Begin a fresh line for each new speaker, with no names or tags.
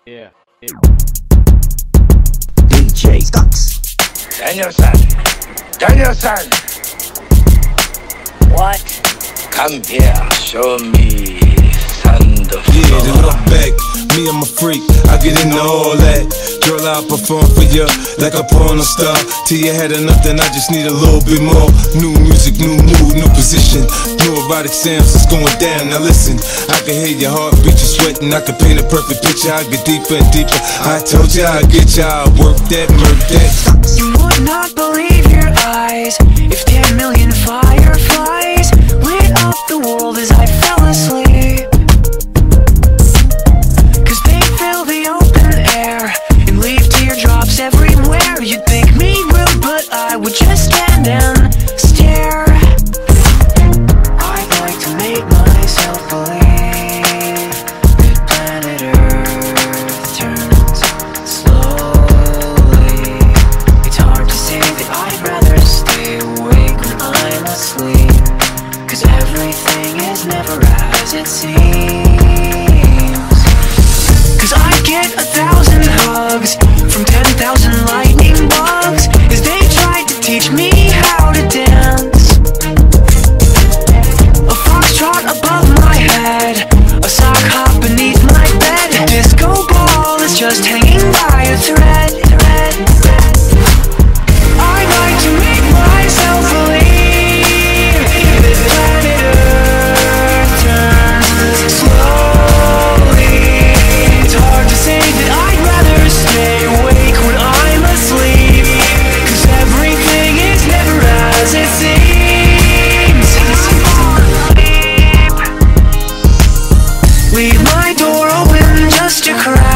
Yeah.
DJ Stux.
Daniel-san! Daniel-san!
What?
Come here, show me sand of
Yeah, to look back, me, I'm a freak, I get into all that. Girl, I'll perform for you like a porno star. Till you had enough, then I just need a little bit more. New music, new mood, new position. New erotic sounds, it's going down. Now listen, I can hear your heartbeat, you're sweating. I can paint a perfect picture, I get deeper and deeper. I told you I'd get you, I'll work that, murk that.
You would not believe your eyes if 10 million fireflies lit up the world as I fell asleep. Cause they fill the open air and leave teardrops everywhere. You'd think me rude, but I would just stand and stare. I'd like to make myself believe that planet Earth turns slowly. It's hard to say that I'd rather stay awake when I'm asleep, cause everything is never as it seems. Cause I get 1,000 hugs from 10,000 lightning bugs as they tried to teach me how to dance. A foxtrot above my head, a sock hop beneath my bed. A disco ball is just hanging by a thread. I like to make myself believe that planet Earth turns slowly. It's hard to say that I'd rather stay awake when I'm asleep, cause everything is never as it seems. Leave my door open just a crack.